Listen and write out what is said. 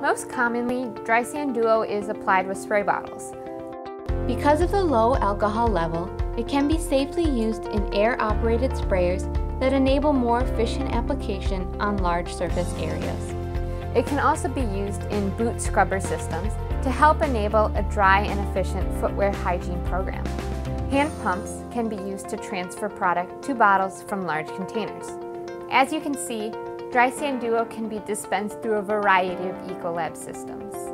Most commonly, DrySan Duo is applied with spray bottles. Because of the low alcohol level, it can be safely used in air-operated sprayers that enable more efficient application on large surface areas. It can also be used in boot scrubber systems to help enable a dry and efficient footwear hygiene program. Hand pumps can be used to transfer product to bottles from large containers. As you can see, DrySan Duo can be dispensed through a variety of Ecolab systems.